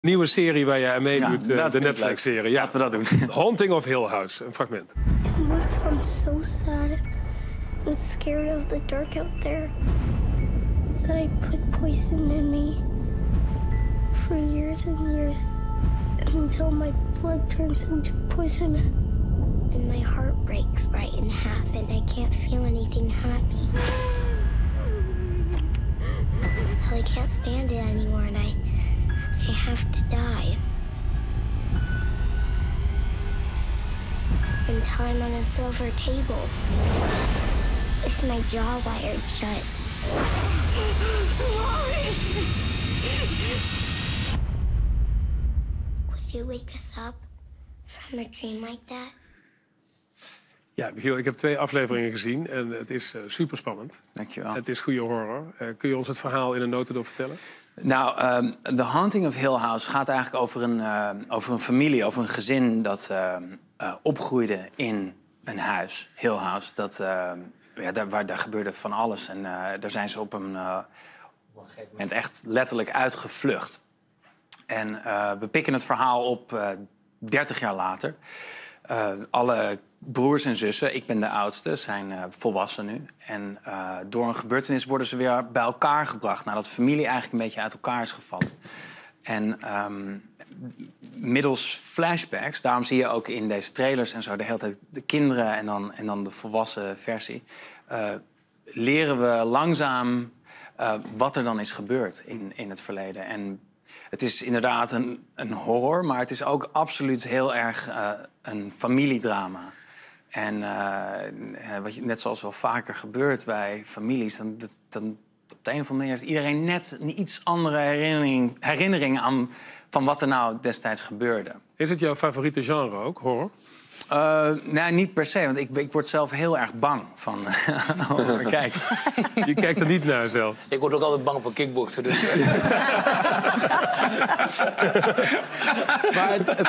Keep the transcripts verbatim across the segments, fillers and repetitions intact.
Nieuwe serie waar jij aan meedoet, Ja, uh, de Netflix-serie. Ja. Laten we dat doen. Haunting of Hill House, een fragment. What if I'm so sad and scared of the dark out there that I put poison in me for years and years until my blood turns into poison and my heart breaks right in half and I can't feel anything happy. So I can't stand it anymore and I I have to die. And time on a silver table. Is my jaw wired shut? Would you wake us up from a dream like that? Ja, Michiel, ik heb twee afleveringen gezien en het is uh, superspannend. Dankjewel. Het is goede horror. Uh, kun je ons het verhaal in een notendop vertellen? Nou, um, The Haunting of Hill House gaat eigenlijk over een, uh, over een familie, over een gezin dat uh, uh, opgroeide in een huis, Hill House. Dat, uh, ja, daar, waar, daar gebeurde van alles en uh, daar zijn ze op een, uh, op een gegeven moment echt letterlijk uitgevlucht. En uh, we pikken het verhaal op uh, dertig jaar later. Uh, alle broers en zussen, ik ben de oudste, zijn uh, volwassen nu. En uh, door een gebeurtenis worden ze weer bij elkaar gebracht. Nadat de familie eigenlijk een beetje uit elkaar is gevallen. En um, middels flashbacks, daarom zie je ook in deze trailers en zo de hele tijd de kinderen en dan, en dan de volwassen versie. Uh, leren we langzaam uh, wat er dan is gebeurd in, in het verleden. En het is inderdaad een, een horror, maar het is ook absoluut heel erg uh, een familiedrama. En uh, wat je, net zoals wel vaker gebeurt bij families, dan, dan op de een of andere manier heeft iedereen net een iets andere herinnering, herinnering aan van wat er nou destijds gebeurde. Is het jouw favoriete genre ook, horror? Uh, nee, niet per se, want ik, ik word zelf heel erg bang van horror. Kijk. Je kijkt er niet naar zelf. Ik word ook altijd bang voor kickboksen. Dus. Maar het, het,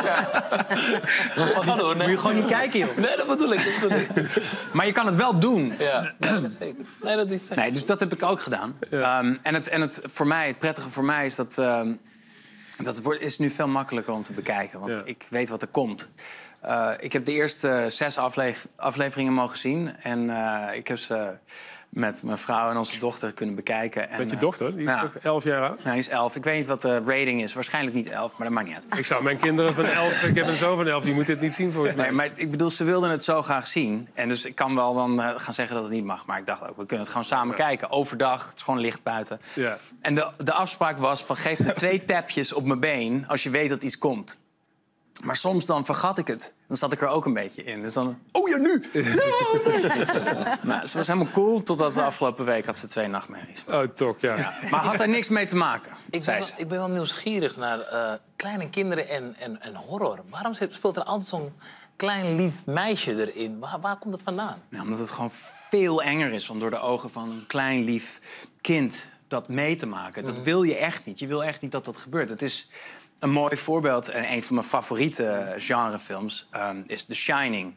Ga door, nee. moet je gewoon niet kijken, joh. Nee, dat bedoel ik. Dat bedoel ik. Maar je kan het wel doen. Ja, nee, dat zeker. Nee, dat is zeker. Nee, dus dat heb ik ook gedaan. Ja. Um, en het, en het, voor mij, het prettige voor mij is dat... Um, dat wordt, is nu veel makkelijker om te bekijken. Want Ja. ik weet wat er komt. Uh, ik heb de eerste zes afle afleveringen mogen zien. En uh, ik heb ze met mijn vrouw en onze dochter kunnen bekijken. En, Met je uh, dochter, die is ja. toch elf jaar oud? Nou, die is elf. Ik weet niet wat de rating is. Waarschijnlijk niet elf, maar dat maakt niet uit. Ik zou mijn kinderen van elf, ik heb een zoon van elf, die moet dit niet zien volgens mij. Nee, maar ik bedoel, ze wilden het zo graag zien. En dus ik kan wel dan uh, gaan zeggen dat het niet mag. Maar ik dacht ook, we kunnen het gewoon samen Ja. kijken. Overdag, het is gewoon licht buiten. Ja. En de, de afspraak was van geef me twee tapjes op mijn been als je weet dat iets komt. Maar soms dan vergat ik het. Dan zat ik er ook een beetje in. Dus dan, oh ja, nu! Ja, nee. Nou, ze was helemaal cool, totdat de afgelopen week had ze twee nachtmerries. Oh, toch, ja. Ja. Maar had er niks mee te maken, Ik ben, zei wel, ze. ik ben wel nieuwsgierig naar uh, kleine kinderen en, en, en horror. Waarom speelt er altijd zo'n klein lief meisje erin? Waar, waar komt dat vandaan? Nou, omdat het gewoon veel enger is om door de ogen van een klein lief kind dat mee te maken. Dat wil je echt niet. Je wil echt niet dat dat gebeurt. Het is een mooi voorbeeld en een van mijn favoriete genrefilms um, is The Shining.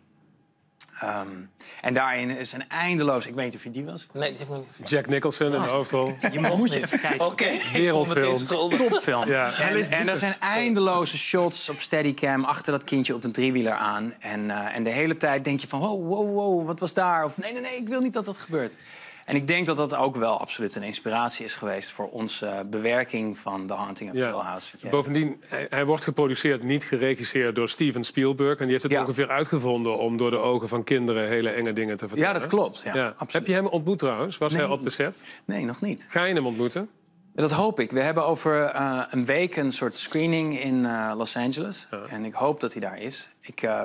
Um, en daarin is een eindeloos... Ik weet niet of je die was. Nee, die heb ik niet gezien. Jack Nicholson in de hoofdrol. Je moet je even kijken. Oké. Wereldfilm. Topfilm. Ja. En, en er zijn eindeloze shots op Steadicam achter dat kindje op een driewieler aan. En, uh, en de hele tijd denk je van, wow, wow, wow, wat was daar? Of nee, nee, nee, ik wil niet dat dat gebeurt. En ik denk dat dat ook wel absoluut een inspiratie is geweest voor onze bewerking van The Haunting of Hill Ja. House. Bovendien, hij, hij wordt geproduceerd, niet geregisseerd door Steven Spielberg. En die heeft het Ja. ongeveer uitgevonden om door de ogen van kinderen hele enge dingen te vertellen. Ja, dat klopt. Ja, Ja. absoluut. Heb je hem ontmoet trouwens? Was hij Nee. op de set? Nee, nog niet. Ga je hem ontmoeten? Dat hoop ik. We hebben over uh, een week een soort screening in uh, Los Angeles. Ja. En ik hoop dat hij daar is. Ik, uh,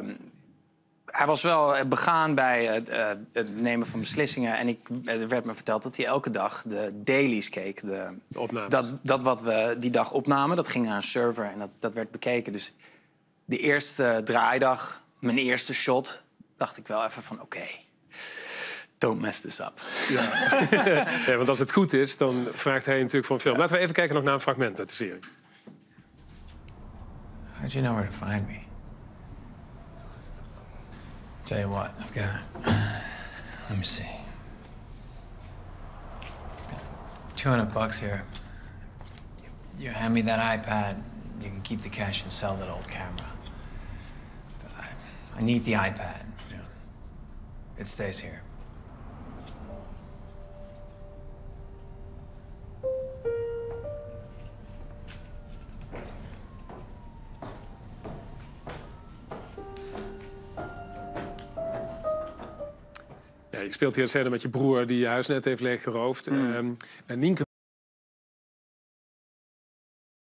hij was wel begaan bij uh, uh, het nemen van beslissingen. En ik, er werd me verteld dat hij elke dag de dailies keek. De, De opnames. dat, dat wat we die dag opnamen, dat ging naar een server en dat, dat werd bekeken. Dus de eerste draaidag, mijn eerste shot, dacht ik wel even van oké, okay, don't mess this up. Ja. Nee, want als het goed is, dan vraagt hij natuurlijk voor een film. Laten we even kijken nog naar een fragment uit de serie. How'd you know where to find me? Tell you what, I've got... Let me see. two hundred bucks here. You hand me that iPad, You can keep the cash and sell that old camera. But I, I need the iPad. Yeah. It stays here. Ja, je speelt hier een scène met je broer die je huis net heeft leeggeroofd. Mm. Um, en Nienke